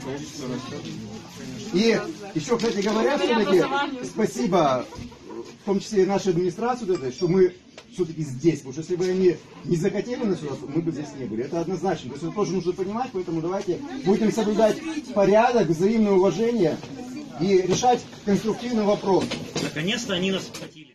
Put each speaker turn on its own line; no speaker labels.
сообщество растет.
И еще, кстати говоря, все-таки спасибо, в том числе и нашей администрации, что мы все-таки здесь. Потому что если бы они не захотели нас сюда, мы бы здесь не были. Это однозначно. То есть это тоже нужно понимать, поэтому давайте будем соблюдать порядок, взаимное уважение и решать конструктивный вопрос.
Наконец-то они нас схватили.